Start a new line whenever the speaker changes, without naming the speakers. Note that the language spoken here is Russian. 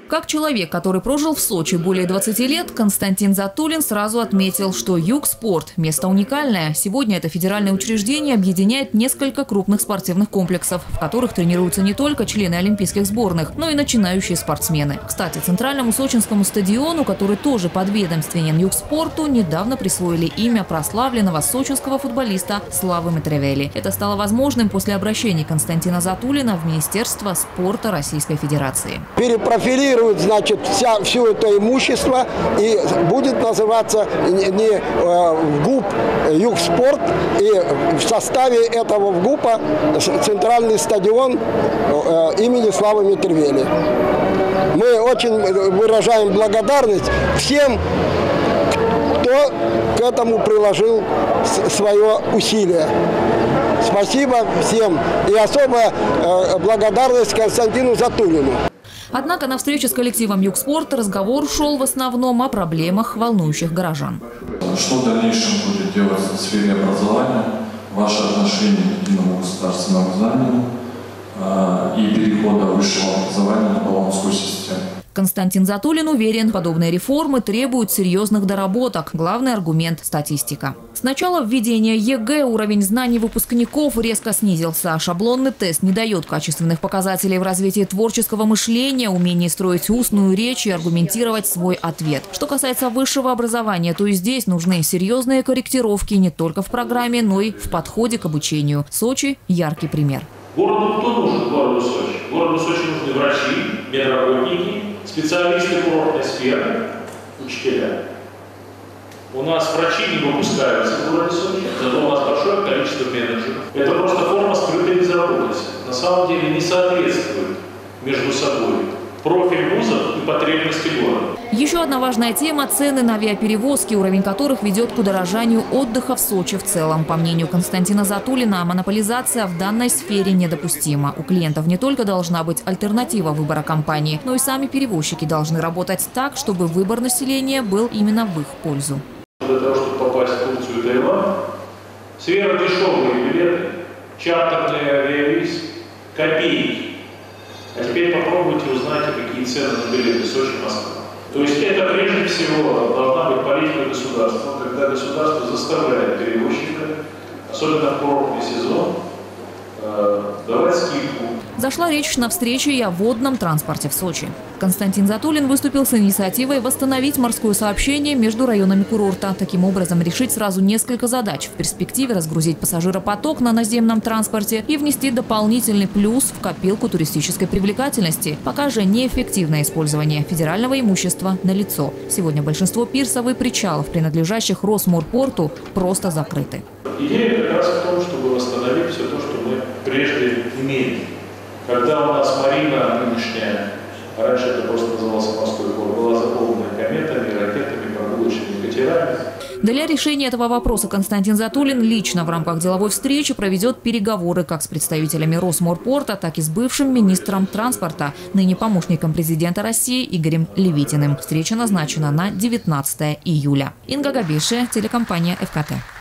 Как человек, который прожил в Сочи более 20 лет, Константин Затулин сразу отметил, что Югспорт – место уникальное. Сегодня это федеральное учреждение объединяет несколько крупных спортивных комплексов, в которых тренируются не только члены олимпийских сборных, но и начинающие спортсмены. Кстати, центральному сочинскому стадиону, который тоже подведомственен Югспорту, недавно присвоили имя прославленного сочинского футболиста Славы Матревели. Это стало возможным после обращения Константина Затулина в Министерство спорта Российской Федерации.
Перепрофилируют, значит, все это имущество и будет называться не ГУП Югспорт, и в составе этого ГУПа центральный стадион имени Славы Матревели. Мы очень выражаем благодарность всем, кто к этому приложил свое усилие. Спасибо всем и особая благодарность Константину Затулину.
Однако на встрече с коллективом Югспорта разговор шел в основном о проблемах, волнующих горожан.
Что в дальнейшем будет делать в сфере образования, ваше отношение к единому государственному экзамену и перехода высшего образования на баллонскую систему?
Константин Затулин уверен, подобные реформы требуют серьезных доработок. Главный аргумент – статистика. С начала введения ЕГЭ уровень знаний выпускников резко снизился. Шаблонный тест не дает качественных показателей в развитии творческого мышления, умении строить устную речь и аргументировать свой ответ. Что касается высшего образования, то и здесь нужны серьезные корректировки не только в программе, но и в подходе к обучению. Сочи – яркий пример.
Городу кто нужен? Городу Сочи. Городу Сочи нужны врачи, медработники, специалисты курортной сферы, учителя. У нас врачи не выпускаются в городе Сочи, зато у нас большое количество менеджеров. Это просто форма скрытой безработицы. На самом деле не соответствует между собой профиль вузов и потребности города.
Еще одна важная тема – цены на авиаперевозки, уровень которых ведет к удорожанию отдыха в Сочи в целом. По мнению Константина Затулина, монополизация в данной сфере недопустима. У клиентов не только должна быть альтернатива выбора компании, но и сами перевозчики должны работать так, чтобы выбор населения был именно в их пользу.
Для того, чтобы попасть в Турцию и Таиланд, сверхдешевые билеты, чартерные авиарейсы, копейки. А теперь попробуйте узнать, какие цены на билеты Сочи-Москва. То есть это прежде всего должна быть политика государства, когда государство заставляет перевозчика, особенно в курортный сезон, давать скидку.
Зашла речь на встрече и о водном транспорте в Сочи. Константин Затулин выступил с инициативой восстановить морское сообщение между районами курорта. Таким образом, решить сразу несколько задач. В перспективе разгрузить пассажиропоток на наземном транспорте и внести дополнительный плюс в копилку туристической привлекательности. Пока же неэффективное использование федерального имущества налицо. Сегодня большинство пирсов и причалов, принадлежащих Росморпорту, просто закрыты.
Идея как раз в том, чтобы восстановить все то, что мы прежде имели. Когда у нас марина нынешняя, а раньше это просто назывался морской порт, была заполнена кометами, ракетами, прогулочными катерами.
Для решения этого вопроса Константин Затулин лично в рамках деловой встречи проведет переговоры как с представителями Росморпорта, так и с бывшим министром транспорта, ныне помощником президента России Игорем Левитиным. Встреча назначена на 19 июля. Инга Габише, телекомпания ФКТ.